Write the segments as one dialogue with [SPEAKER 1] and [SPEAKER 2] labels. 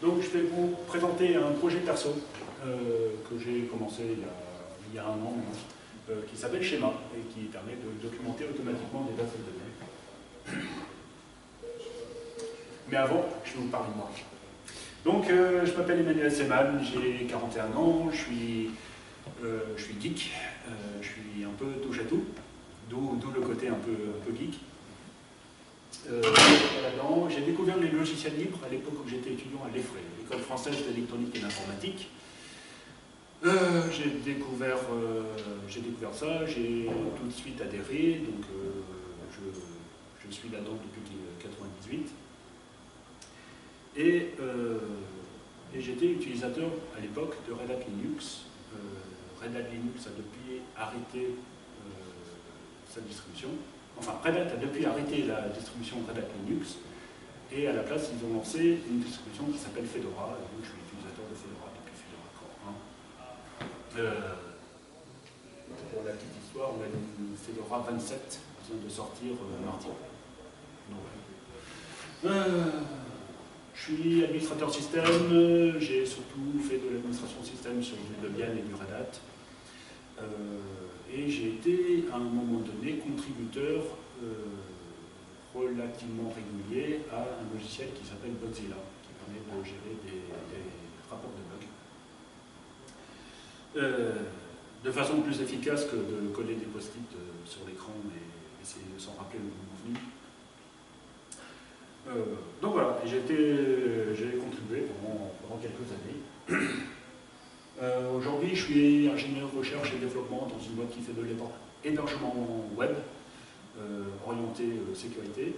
[SPEAKER 1] Donc je vais vous présenter un projet perso que j'ai commencé il y a un an qui s'appelle Schéma et qui permet de documenter automatiquement des bases de données. Mais avant, je vais vous parler de moi. Donc je m'appelle Emmanuel Seman, j'ai 41 ans, je suis geek, je suis un peu touche à tout, d'où le côté un peu geek. Là-dedans, j'ai découvert les logiciels libres à l'époque où j'étais étudiant à l'EFRE, l'École française d'électronique et d'informatique. J'ai découvert ça, j'ai tout de suite adhéré, donc je suis là-dedans depuis 1998. Et j'étais utilisateur à l'époque de Red Hat Linux. Red Hat Linux a depuis arrêté sa distribution. Enfin, Red Hat a depuis arrêté la distribution Red Hat Linux, et à la place, ils ont lancé une distribution qui s'appelle Fedora, et donc je suis utilisateur de Fedora depuis Fedora Core 1. Pour la petite histoire, on a une Fedora 27 qui vient de sortir mardi. Je suis administrateur système, j'ai surtout fait de l'administration système sur du Debian et du Red Hat. Et j'ai été à un moment donné contributeur relativement régulier à un logiciel qui s'appelle Bugzilla, qui permet de gérer des rapports de bugs. De façon plus efficace que de coller des post-it sur l'écran et essayer de s'en rappeler le moment venu. Donc voilà, j'ai contribué pendant quelques années. Aujourd'hui, je suis ingénieur recherche et développement dans une boîte qui fait de l'hébergement web orienté sécurité.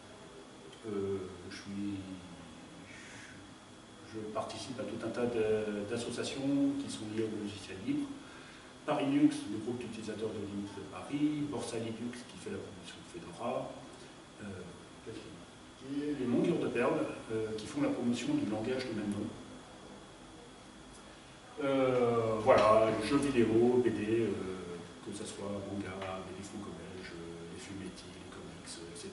[SPEAKER 1] Je participe à tout un tas d'associations qui sont liées au logiciel libre. Paris Linux, le groupe d'utilisateurs de Linux de Paris, Borsa Linux qui fait la promotion de Fedora, et les Longueurs de Perles qui font la promotion du langage de même nom. Voilà, jeux vidéo, BD, que ce soit manga, BD franco-belge, les fumetti, les comics, etc.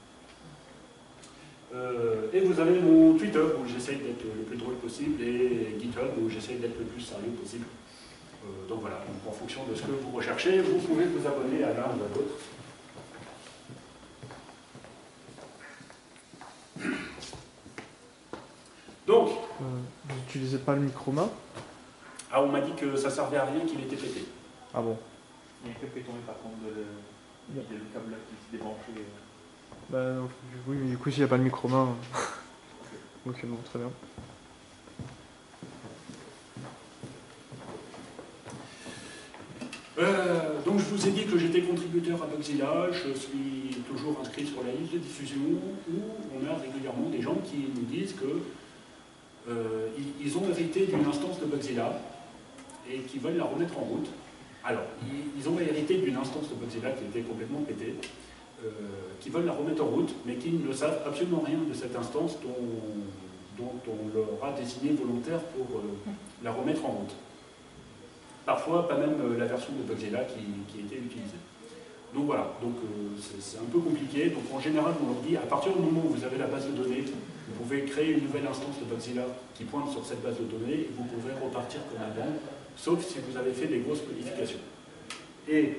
[SPEAKER 1] Et vous avez mon Twitter où j'essaye d'être le plus drôle possible et GitHub où j'essaye d'être le plus sérieux possible. Donc voilà, donc en fonction de ce que vous recherchez, vous pouvez vous abonner à l'un ou à l'autre. Donc,
[SPEAKER 2] vous n'utilisez pas le micro-main?
[SPEAKER 1] Ah, on m'a dit que ça servait à rien, qu'il était pété.
[SPEAKER 2] Ah bon?
[SPEAKER 3] Il y a quelqu'un qui est tombé par contre, il y a le câble là qui s'est débranché.
[SPEAKER 2] Bah oui, mais du coup, s'il n'y a pas le micro-main. Ok, bon, très bien.
[SPEAKER 1] Donc je vous ai dit que j'étais contributeur à Bugzilla, je suis toujours inscrit sur la liste de diffusion où on a régulièrement des gens qui nous disent que ils ont hérité d'une instance de Bugzilla et qui veulent la remettre en route. Alors, ils ont hérité d'une instance de Bugzilla qui était complètement pétée, qui veulent la remettre en route, mais qui ne savent absolument rien de cette instance dont on leur a désigné volontaire pour la remettre en route. Parfois, pas même la version de Bugzilla qui était utilisée. Donc voilà, c'est un peu compliqué. Donc en général, on leur dit, à partir du moment où vous avez la base de données, vous pouvez créer une nouvelle instance de Bugzilla qui pointe sur cette base de données et vous pouvez repartir comme avant, sauf si vous avez fait des grosses modifications. Et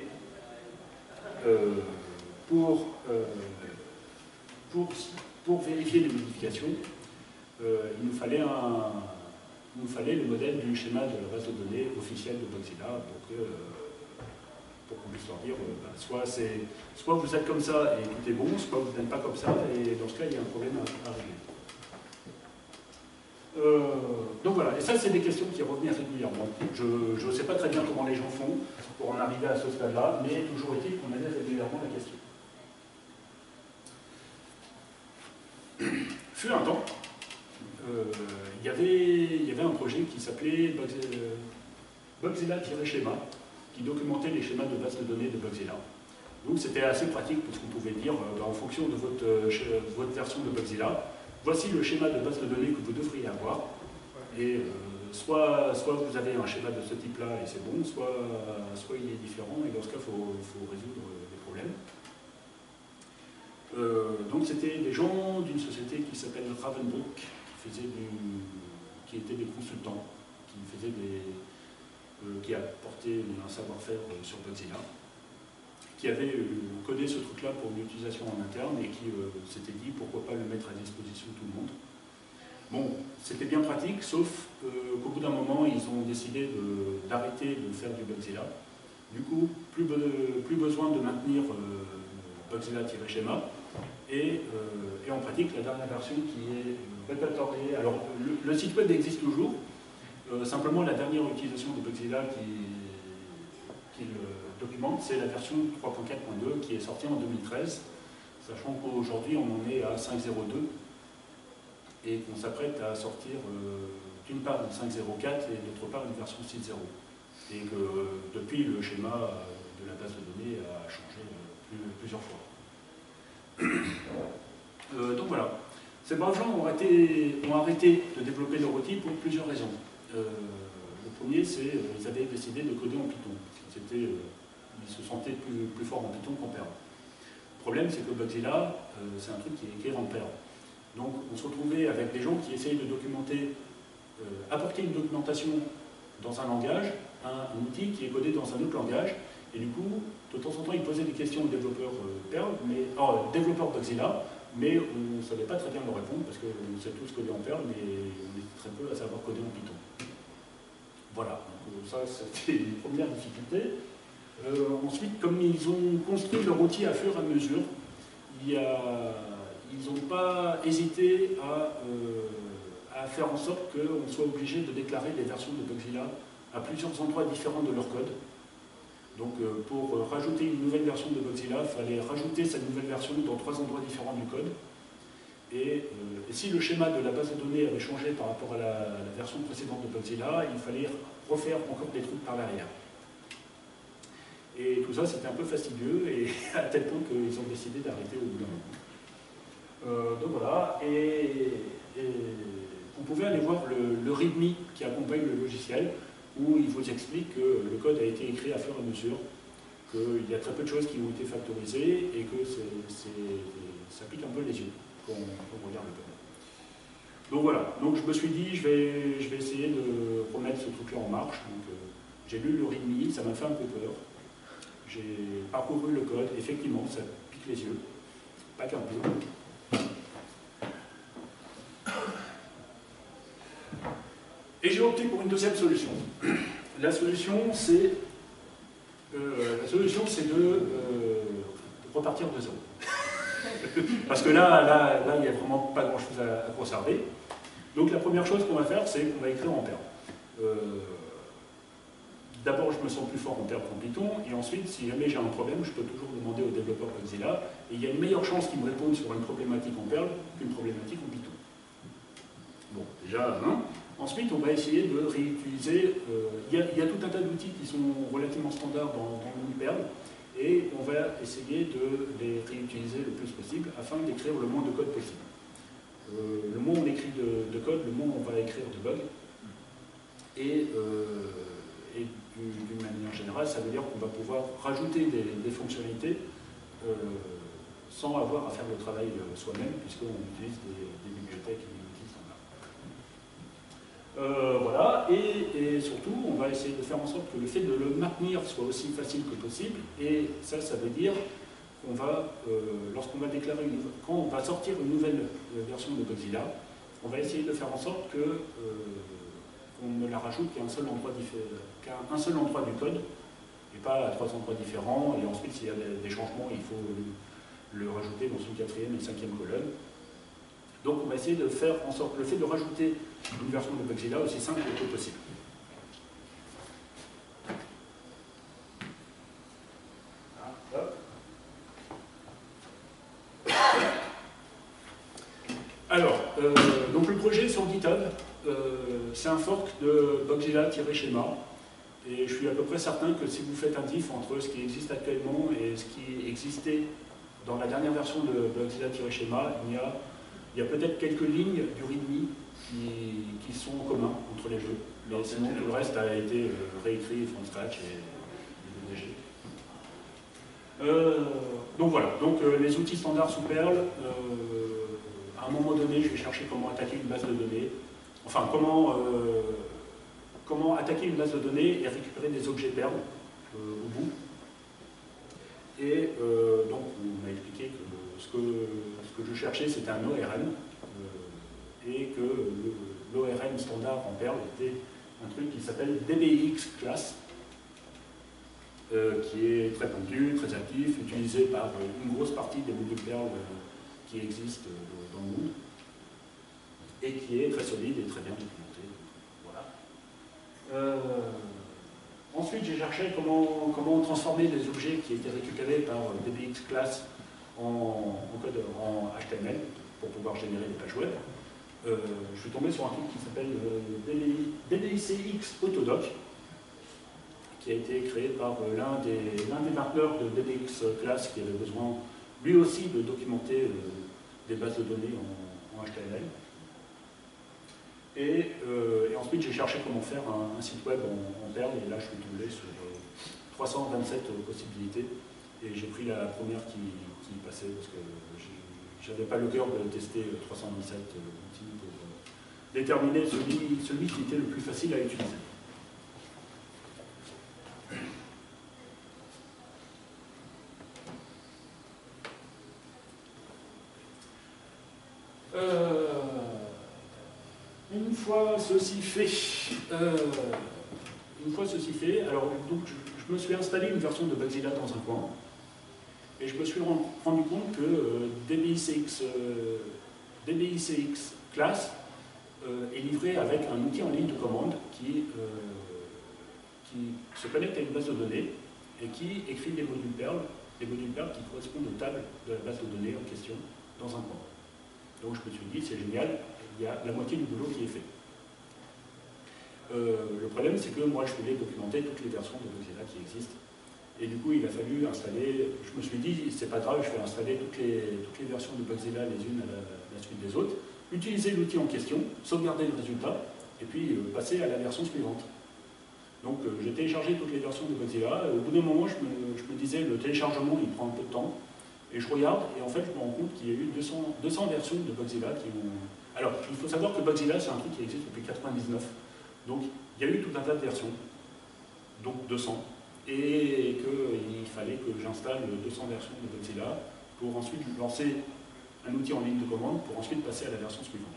[SPEAKER 1] pour vérifier les modifications, il nous fallait le modèle du schéma de la base de données officielle de Bugzilla pour qu'on puisse leur dire soit vous êtes comme ça et tout est bon, soit vous n'êtes pas comme ça et dans ce cas il y a un problème à régler. Donc voilà, et ça c'est des questions qui reviennent régulièrement. Je ne sais pas très bien comment les gens font pour en arriver à ce stade-là, mais toujours est-il qu'on avait régulièrement la question. Fut un temps, il y avait un projet qui s'appelait Bugzilla-schéma, qui documentait les schémas de base de données de Bugzilla. Donc c'était assez pratique parce qu'on pouvait dire, en fonction de votre version de Bugzilla, voici le schéma de base de données que vous devriez avoir. Et soit vous avez un schéma de ce type-là et c'est bon, soit il est différent et dans ce cas, il faut résoudre les problèmes. Donc c'était des gens d'une société qui s'appelle Ravenbrook, qui qui étaient des consultants, qui apportaient un savoir-faire sur Bugzilla, qui avaient codé ce truc-là pour l'utilisation en interne et qui s'étaient dit pourquoi pas le mettre à disposition de tout le monde. Bon, c'était bien pratique, sauf qu'au bout d'un moment, ils ont décidé d'arrêter de faire du Bugzilla. Du coup, plus besoin de maintenir Bugzilla-schéma. Et en pratique, la dernière version qui est répertoriée. Alors, le site web existe toujours. Simplement, la dernière utilisation de Bugzilla qui le documente, c'est la version 3.4.2 qui est sortie en 2013, sachant qu'aujourd'hui, on en est à 5.02 et qu'on s'apprête à sortir d'une part une 5.04 et d'autre part une version 6.0. Et que depuis, le schéma de la base de données a changé plusieurs fois. Donc voilà, ces braves gens ont arrêté de développer leur outil pour plusieurs raisons. Le premier, c'est qu'ils avaient décidé de coder en Python. Ils se sentaient plus forts en Python qu'en Perl. Le problème, c'est que Bugzilla, c'est un truc qui est écrit en Perl. Donc on se retrouvait avec des gens qui essayaient de documenter, apporter une documentation dans un langage, un outil qui est codé dans un autre langage, et du coup, de temps en temps, ils posaient des questions aux développeurs développeurs Bugzilla, mais on ne savait pas très bien leur répondre, parce qu'on sait tous coder en Perl, mais on était très peu à savoir coder en Python. Voilà, donc ça c'était une première difficulté. Ensuite, comme ils ont construit leur outil à fur et à mesure, ils n'ont pas hésité à faire en sorte qu'on soit obligé de déclarer les versions de Bugzilla à plusieurs endroits différents de leur code. Donc pour rajouter une nouvelle version de Bugzilla, il fallait rajouter cette nouvelle version dans 3 endroits différents du code. Et si le schéma de la base de données avait changé par rapport à la version précédente de Bugzilla, il fallait refaire encore des trucs par l'arrière. Et tout ça, c'était un peu fastidieux, et à tel point qu'ils ont décidé d'arrêter au bout d'un moment. Donc voilà, et vous pouvez aller voir le README qui accompagne le logiciel, où il vous explique que le code a été écrit à fur et à mesure, qu'il y a très peu de choses qui ont été factorisées, et que ça pique un peu les yeux quand on regarde le code. Donc voilà, donc je me suis dit, je vais essayer de remettre ce truc-là en marche. J'ai lu le README, ça m'a fait un peu peur. J'ai parcouru le code, effectivement, ça pique les yeux, pas qu'un peu. Et j'ai opté pour une deuxième solution. La solution, c'est de repartir de zéro. Parce que là, il n'y a vraiment pas grand-chose à conserver. Donc la première chose qu'on va faire, c'est qu'on va écrire en Perl. D'abord, je me sens plus fort en Perl qu'en Python, et ensuite, si jamais j'ai un problème, je peux toujours demander au développeur Bugzilla, et il y a une meilleure chance qu'il me réponde sur une problématique en Perl qu'une problématique en Python. Bon, déjà, hein. Ensuite, on va essayer de réutiliser, il y a tout un tas d'outils qui sont relativement standards dans l'UniPerl, et on va essayer de les réutiliser le plus possible afin d'écrire le moins de code possible. Le moins on écrit de code, le moins on va écrire de bugs. Et d'une manière générale, ça veut dire qu'on va pouvoir rajouter des fonctionnalités sans avoir à faire le travail soi-même, puisqu'on utilise des bibliothèques et des outils standards. Voilà, et surtout, on va essayer de faire en sorte que le fait de le maintenir soit aussi facile que possible, et ça veut dire qu'on va, lorsqu'on va déclarer, quand on va sortir une nouvelle version de Bugzilla, on va essayer de faire en sorte que on ne la rajoute qu'à un seul endroit du code, et pas à 3 endroits différents, et ensuite s'il y a des changements, il faut le rajouter dans une 4e et 5e colonne. Donc on va essayer de faire en sorte le fait de rajouter une version de Bugzilla aussi simple que possible. Alors, donc le projet sur GitHub, c'est un fork de Bugzilla-schéma, et je suis à peu près certain que si vous faites un diff entre ce qui existe actuellement et ce qui existait dans la dernière version de Bugzilla-schéma, il y a peut-être quelques lignes du README qui sont en commun entre les deux, mais sinon tout le reste a été réécrit from scratch et DG. Donc voilà, donc les outils standards sous Perl, à un moment donné, je vais chercher comment attaquer une base de données. Enfin, comment attaquer une base de données et récupérer des objets Perl au bout. Et donc, on m'a expliqué que ce que je cherchais, c'était un ORM, et que l'ORM standard en Perl était un truc qui s'appelle DBX class, qui est très pointu, très actif, utilisé par une grosse partie des modules Perl qui existent dans le monde, et qui est très solide et très bien documenté. Voilà. Ensuite, j'ai cherché comment transformer les objets qui étaient récupérés par DBX class en code en HTML pour pouvoir générer des pages web. Je suis tombé sur un truc qui s'appelle DBICX Autodoc, qui a été créé par l'un des marqueurs de DBX class qui avait besoin lui aussi de documenter des bases de données en HTML. Et ensuite, j'ai cherché comment faire un site web en Perl, et là, je suis tombé sur 327 possibilités, et j'ai pris la première qui passait, parce que j'avais pas le cœur de tester 327 outils pour déterminer celui qui était le plus facile à utiliser. Une fois ceci fait, alors donc je me suis installé une version de Bugzilla dans un coin, et je me suis rendu compte que DBICX class est livré avec un outil en ligne de commande qui se connecte à une base de données et qui écrit des modules Perl qui correspondent aux tables de la base de données en question dans un coin. Donc je me suis dit, c'est génial, il y a la moitié du boulot qui est fait. Le problème, c'est que moi, je voulais documenter toutes les versions de Bugzilla qui existent. Et du coup, il a fallu installer, je me suis dit, c'est pas grave, je vais installer toutes les versions de Bugzilla les unes à la suite des autres, utiliser l'outil en question, sauvegarder le résultat, et puis passer à la version suivante. Donc j'ai téléchargé toutes les versions de Bugzilla, et au bout d'un moment, je me disais, le téléchargement, il prend un peu de temps, et je regarde, et en fait, je me rends compte qu'il y a eu 200 versions de Bugzilla qui ont... Alors, il faut savoir que Bugzilla, c'est un truc qui existe depuis 1999. Donc, il y a eu tout un tas de versions, donc 200, et qu'il fallait que j'installe 200 versions de Bugzilla pour ensuite lancer un outil en ligne de commande pour ensuite passer à la version suivante.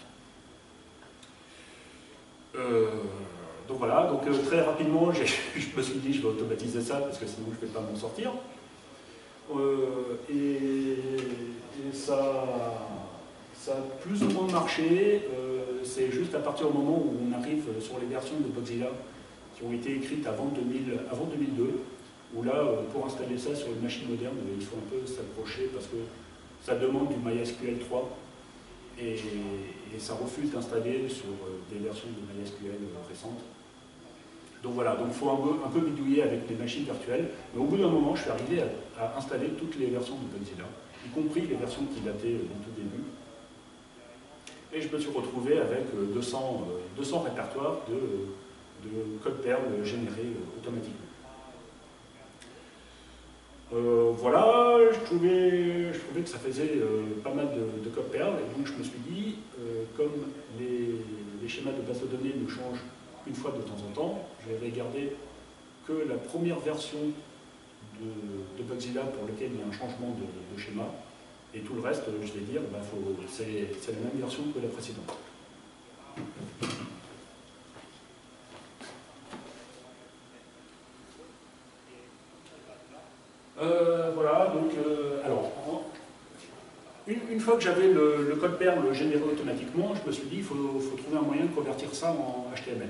[SPEAKER 1] Donc voilà, donc très rapidement, je me suis dit je vais automatiser ça parce que sinon je ne vais pas m'en sortir. Et ça a plus ou moins marché. C'est juste à partir du moment où on arrive sur les versions de Bugzilla qui ont été écrites avant 2002, où là, pour installer ça sur une machine moderne, il faut un peu s'accrocher parce que ça demande du MySQL 3 et ça refuse d'installer sur des versions de MySQL récentes. Donc voilà, donc il faut un peu bidouiller avec des machines virtuelles, mais au bout d'un moment, je suis arrivé à installer toutes les versions de Bugzilla, y compris les versions qui dataient du tout début. Et je me suis retrouvé avec 200 répertoires de code Perl générés automatiquement. Voilà, je trouvais que ça faisait pas mal de code Perl, et donc je me suis dit, comme les schémas de base de données ne changent une fois de temps en temps, je vais garder que la première version de Bugzilla pour laquelle il y a un changement de schéma, et tout le reste, je vais dire, bah, c'est la même version que la précédente. Voilà, donc, alors, une fois que j'avais le code Perl généré automatiquement, je me suis dit, il faut trouver un moyen de convertir ça en HTML.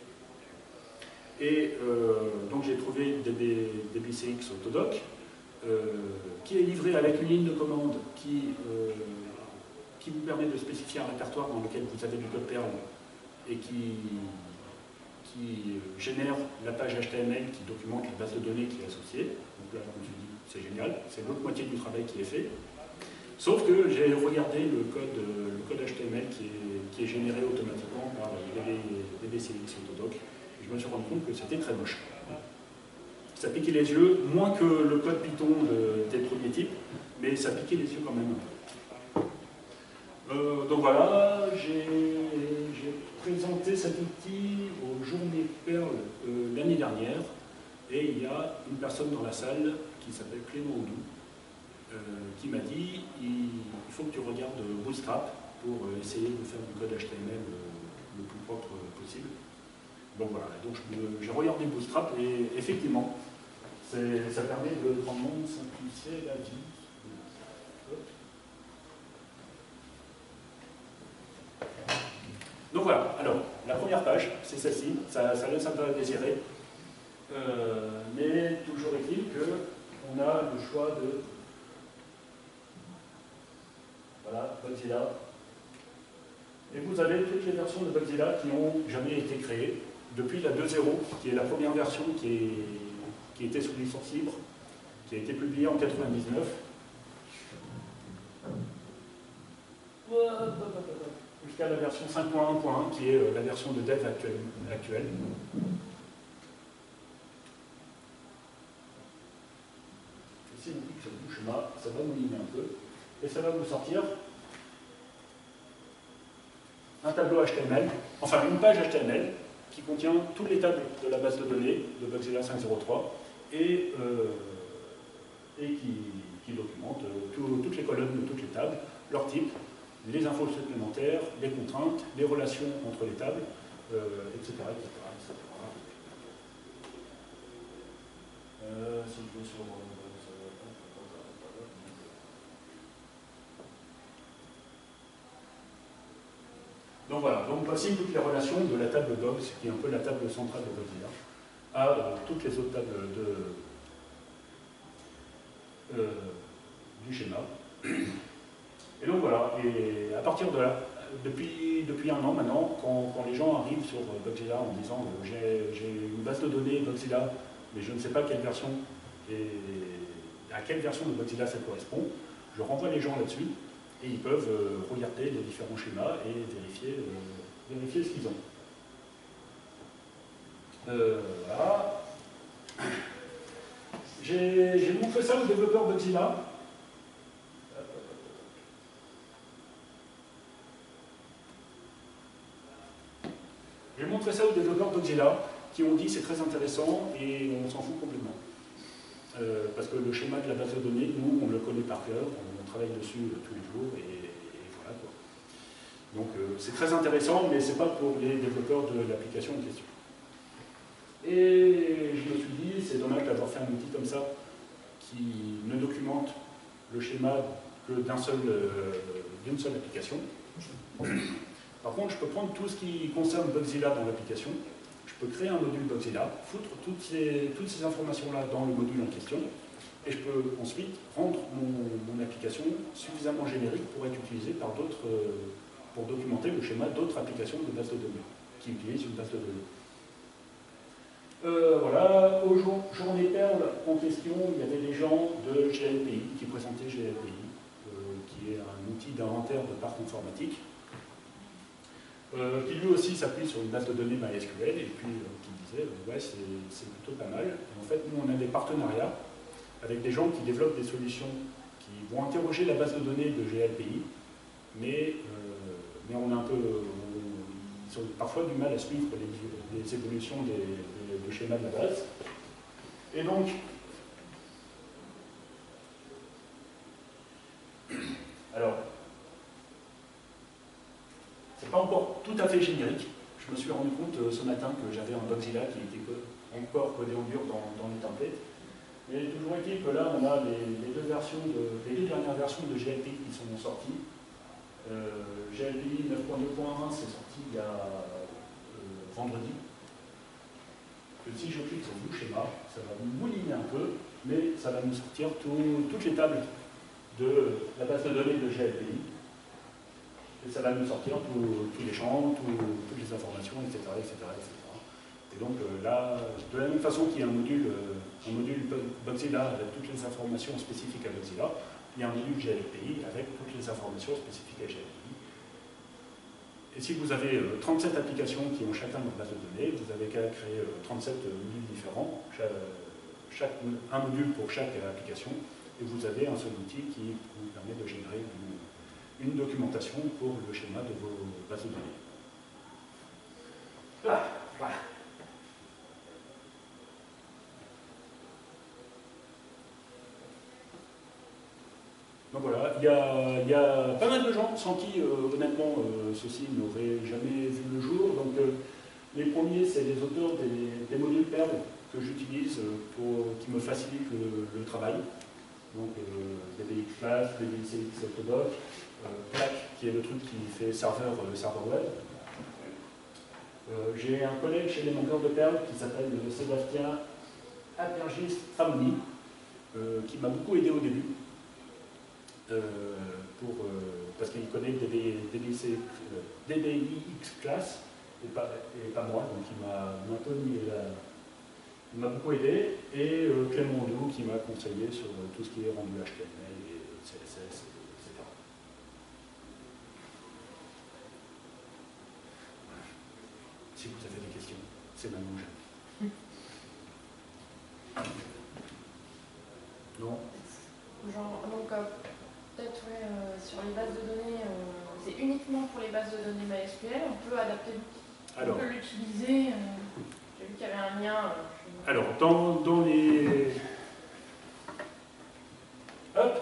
[SPEAKER 1] Et donc j'ai trouvé DBICX Autodoc, qui est livré avec une ligne de commande qui vous permet de spécifier un répertoire dans lequel vous avez du code Perl et qui génère la page HTML qui documente la base de données qui est associée. Donc là, je me suis dit, c'est génial, c'est l'autre moitié du travail qui est fait. Sauf que j'ai regardé le code HTML qui est généré automatiquement par DBICX Autodoc, et je me suis rendu compte que c'était très moche. Ça piquait les yeux, moins que le code Python des premiers types, mais ça piquait les yeux quand même un peu. Donc voilà, j'ai présenté cet outil aux Journées Perles l'année dernière, et il y a une personne dans la salle qui s'appelle Clément Audou, qui m'a dit il faut que tu regardes Bootstrap pour essayer de faire du code HTML le plus propre possible. Donc voilà, donc j'ai regardé Bootstrap et effectivement, ça permet de grandement simplifier la vie. Donc voilà, alors la première page, c'est celle-ci, ça laisse un peu à désirer, mais toujours est-il qu'on a le choix de, voilà, Bugzilla, et vous avez toutes les versions de Bugzilla qui n'ont jamais été créées, depuis la 2.0, qui est la première version qui était sous licence libre, qui a été publiée en 99. Jusqu'à la version 5.1.1 qui est la version de dev actuelle. Si on clique sur le schéma, ça va mouiller un peu et ça va vous sortir un tableau HTML, enfin une page HTML qui contient toutes les tables de la base de données de Bugzilla 5.0.3 et qui documente toutes les colonnes de toutes les tables, leur type, les infos supplémentaires, les contraintes, les relations entre les tables, etc. Si je vais sur... Donc voilà, donc voici toutes les relations de la table Dogs, qui est un peu la table centrale de Bugzilla, à toutes les autres tables du schéma. Et donc voilà, et à partir de là, depuis un an maintenant, quand les gens arrivent sur Bugzilla en disant j'ai une base de données Bugzilla, mais je ne sais pas quelle version et à quelle version de Bugzilla ça correspond, je renvoie les gens là-dessus et ils peuvent regarder les différents schémas et vérifier ce qu'ils ont. Voilà. J'ai montré ça aux développeurs Bugzilla. J'ai montré ça aux développeurs Bugzilla qui ont dit c'est très intéressant et on s'en fout complètement. Parce que le schéma de la base de données, nous, on le connaît par cœur, on travaille dessus tous les jours et voilà quoi. Donc c'est très intéressant, mais c'est pas pour les développeurs de l'application en question. Et je me suis dit, c'est dommage d'avoir fait un outil comme ça qui ne documente le schéma que d'une seule application. Par contre, je peux prendre tout ce qui concerne Bugzilla dans l'application, je peux créer un module Bugzilla, foutre toutes ces informations-là dans le module en question, et je peux ensuite rendre mon application suffisamment générique pour être utilisée par d'autres, pour documenter le schéma d'autres applications de base de données, qui utilisent une base de données. Voilà, aux Journées Perles en question, il y avait des gens de GLPI qui présentaient GLPI, qui est un outil d'inventaire de parcs informatiques, qui lui aussi s'appuie sur une base de données MySQL et puis qui disait ouais c'est plutôt pas mal. Et en fait nous on a des partenariats avec des gens qui développent des solutions qui vont interroger la base de données de GLPI, mais on a un peu ils ont parfois du mal à suivre les évolutions du schéma de la base. Et donc alors c'est pas encore tout à fait générique. Je me suis rendu compte ce matin que j'avais un Bugzilla qui était encore codé en dur dans les templates. Mais toujours est-il que là, on a les deux dernières versions de GLPI qui sont sorties. GLPI 9.2.1, c'est sorti il y a vendredi. Si je clique sur le schéma, ça va mouliner un peu, mais ça va nous sortir toutes les tables de la base de données de GLPI. Et ça va nous sortir tous les champs, toutes les informations, etc. Et donc là, de la même façon qu'il y a un module Bugzilla avec toutes les informations spécifiques à Bugzilla, il y a un module GLPI avec toutes les informations spécifiques à GLPI. Et si vous avez 37 applications qui ont chacun leur base de données, vous avez qu'à créer 37 modules différents, un module pour chaque application, et vous avez un seul outil qui vous permet de générer une documentation pour le schéma de vos bases de données. Voilà. Donc voilà, il y a pas mal de gens sans qui, honnêtement, ceci n'aurait jamais vu le jour. Donc les premiers, c'est les auteurs des modules Perl que j'utilise qui me facilitent le travail. Donc DBX Class, DBX Autodoc, Plack, qui est le truc qui fait serveur web. J'ai un collègue chez les monteurs de Perl qui s'appelle Sébastien Apergis Famni, qui m'a beaucoup aidé au début. Parce qu'il connaît DBX Class et pas moi, donc il m'a un peu mis il m'a beaucoup aidé, et Clément Doux qui m'a conseillé sur tout ce qui est rendu HTML et CSS, etc. Si vous avez des questions, c'est maintenant jamais. Non?
[SPEAKER 4] Genre, donc, peut-être sur les bases de données, c'est uniquement pour les bases de données MySQL, on peut adapter l'outil. On peut l'utiliser. J'ai vu qu'il y avait un lien.
[SPEAKER 1] Alors, dans les... Hop,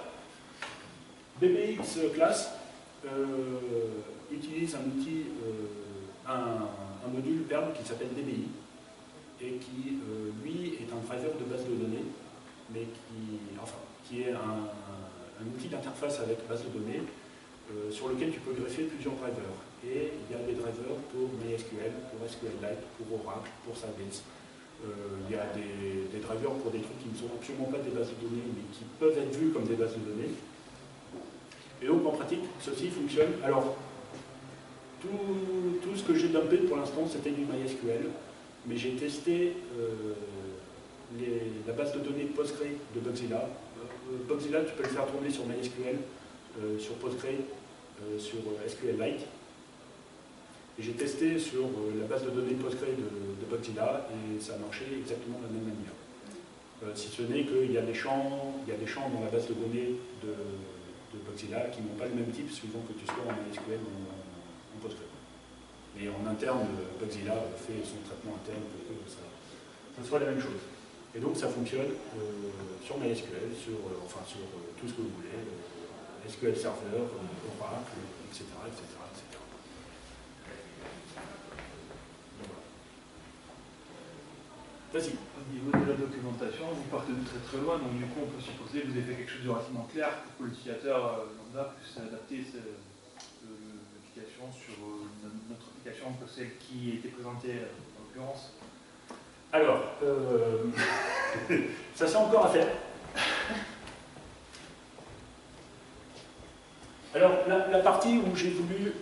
[SPEAKER 1] DBX Class utilise un outil, un module Perl qui s'appelle DBI, et qui, lui, est un driver de base de données, mais qui est un outil d'interface avec base de données sur lequel tu peux greffer plusieurs drivers. Et il y a des drivers pour MySQL, pour SQLite, pour Oracle, pour Sybase. Il y a des drivers pour des trucs qui ne sont absolument pas des bases de données, mais qui peuvent être vus comme des bases de données. Et donc en pratique, ceci fonctionne. Alors, tout ce que j'ai dumpé pour l'instant, c'était du MySQL, mais j'ai testé la base de données Postgre de Bugzilla. Bugzilla, tu peux le faire tourner sur MySQL, sur Postgre, sur SQLite. Et j'ai testé sur la base de données Postgre de Bugzilla, et ça a marché exactement de la même manière. Si ce n'est qu'il y a des champs dans la base de données de Bugzilla qui n'ont pas le même type suivant que tu sois en MySQL ou en Postgre. Mais en interne, Bugzilla fait son traitement interne pour que ça soit la même chose. Et donc ça fonctionne sur MySQL, sur tout ce que vous voulez, SQL Server, Oracle, etc. Vas-y.
[SPEAKER 3] Au niveau de la documentation, vous partez de très loin, donc du coup on peut supposer que vous avez fait quelque chose de relativement clair pour que l'utilisateur lambda puisse adapter l'application sur notre application que celle qui était présentée en l'occurrence.
[SPEAKER 1] Alors, ça c'est encore à faire. Alors, la partie où j'ai voulu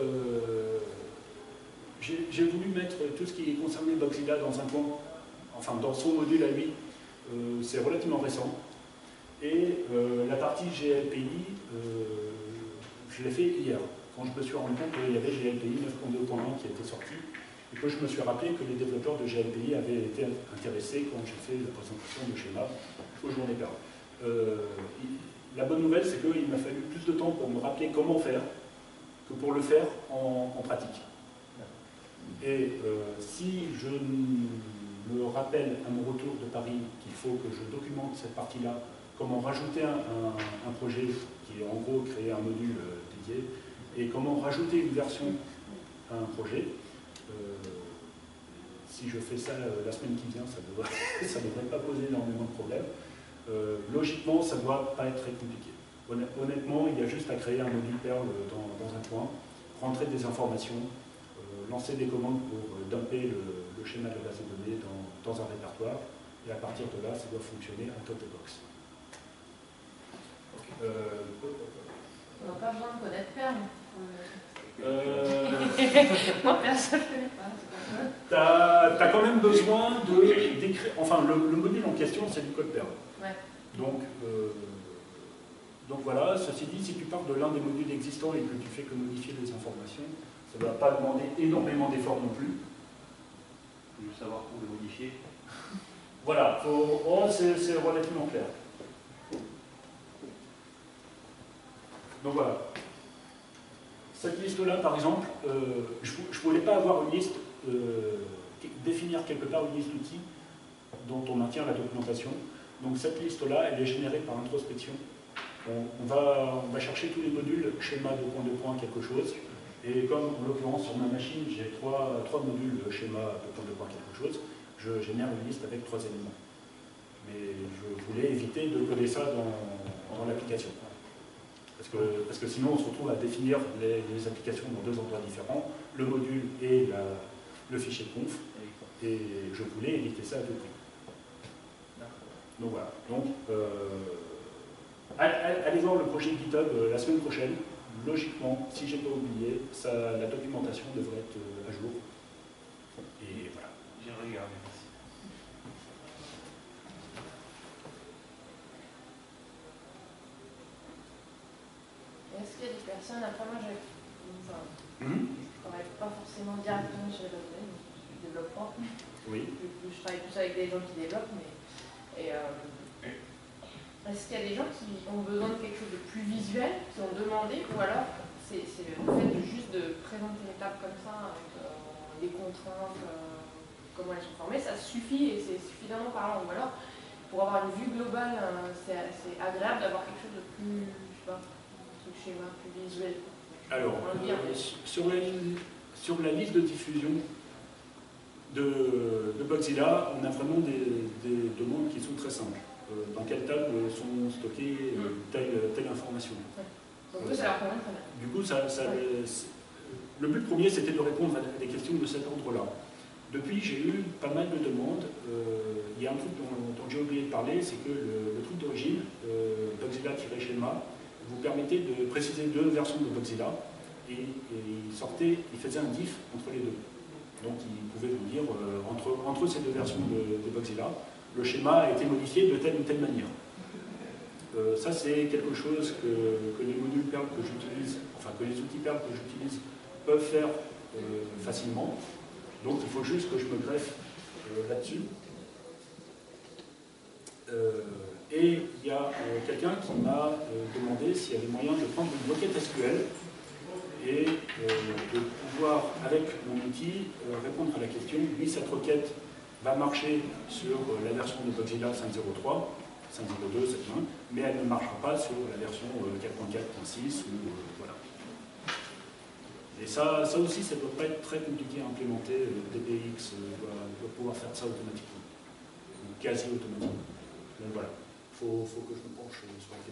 [SPEAKER 1] mettre tout ce qui concernait Bugzilla dans un coin, enfin dans son module à lui, c'est relativement récent. Et la partie GLPI, je l'ai fait hier, quand je me suis rendu compte qu'il y avait GLPI 9.2.1 qui était sorti, et que je me suis rappelé que les développeurs de GLPI avaient été intéressés quand j'ai fait la présentation de schéma aux journées Perl. La bonne nouvelle, c'est qu'il m'a fallu plus de temps pour me rappeler comment faire que pour le faire en pratique. Et si je me rappelle à mon retour de Paris qu'il faut que je documente cette partie-là, comment rajouter un projet qui est en gros créer un module dédié, et comment rajouter une version à un projet, si je fais ça la semaine qui vient, ça devrait pas poser énormément de problèmes. Logiquement, ça ne doit pas être très compliqué. Honnêtement, il y a juste à créer un module Perl dans un coin, rentrer des informations, lancer des commandes pour dumper le schéma de base de données dans un répertoire, et à partir de là, ça doit fonctionner out of the box.
[SPEAKER 4] On n'a pas besoin de connaître Perl. Moi, personne ne connaît pas.
[SPEAKER 1] Tu as quand même besoin d'écrire. Enfin, le module en question, c'est du code Perl.
[SPEAKER 4] Ouais.
[SPEAKER 1] Donc voilà, ceci dit, si tu pars de l'un des modules existants et que tu fais que modifier les informations, ça ne va pas demander énormément d'efforts non plus.
[SPEAKER 3] Il faut juste savoir où le modifier.
[SPEAKER 1] Voilà, c'est relativement clair. Donc voilà. Cette liste-là, par exemple, je ne voulais pas avoir une liste, définir quelque part une liste d'outils dont on maintient la documentation. Donc cette liste-là, elle est générée par introspection. On va chercher tous les modules, schéma de point, quelque chose. Et comme en l'occurrence sur ma machine, j'ai trois modules schéma de point, quelque chose, je génère une liste avec 3 éléments. Mais je voulais éviter de coder ça dans l'application. Parce que sinon on se retrouve à définir les applications dans 2 endroits différents, le module et le fichier conf, et je voulais éviter ça à tout prix. Donc voilà. Donc, allez voir le projet GitHub la semaine prochaine. Logiquement, si je n'ai pas oublié, la documentation devrait être à jour. Et voilà.
[SPEAKER 3] J'ai regardé.
[SPEAKER 4] Est-ce qu'il y a des personnes, après moi je travaille pas forcément directement sur les bases de données, je suis développeur.
[SPEAKER 1] Oui.
[SPEAKER 4] Je travaille plus avec des gens qui développent, mais est-ce qu'il y a des gens qui ont besoin de quelque chose de plus visuel, qui ont demandé, ou alors c'est le fait juste de présenter les tables comme ça, avec les contraintes, comment elles sont formées, ça suffit et c'est suffisamment parlant, ou alors pour avoir une vue globale, c'est agréable d'avoir quelque chose de plus, je sais pas, schéma plus visuel.
[SPEAKER 1] Alors, sur la liste de diffusion de Bugzilla, on a vraiment des demandes qui sont très simples. Dans quelle table sont stockées telle information.
[SPEAKER 4] Donc ça leur convient très bien.
[SPEAKER 1] Du coup, le but premier, c'était de répondre à des questions de cet ordre-là. Depuis, j'ai eu pas mal de demandes. Il y a un truc dont j'ai oublié de parler, c'est que le truc d'origine, Bugzilla-schéma, vous permettait de préciser 2 versions de Bugzilla et il faisait un diff entre les 2. Donc il pouvait vous dire entre ces 2 versions de Bugzilla, le schéma a été modifié de telle ou telle manière. Ça c'est quelque chose que les modules Perl que j'utilise, enfin que les outils Perl que j'utilise peuvent faire facilement. Donc il faut juste que je me greffe là-dessus. Et il y a quelqu'un qui m'a demandé s'il y avait moyen de prendre une requête SQL et de pouvoir, avec mon outil, répondre à la question. Oui, cette requête va marcher sur la version de Bugzilla 5.03, 5.02, 7.1, mais elle ne marchera pas sur la version 4.4.6 ou voilà. Et ça aussi, ça ne doit pas être très compliqué à implémenter. DBX doit pouvoir faire ça automatiquement, ou quasi automatiquement. Donc voilà. Il faut que je me penche sur la question.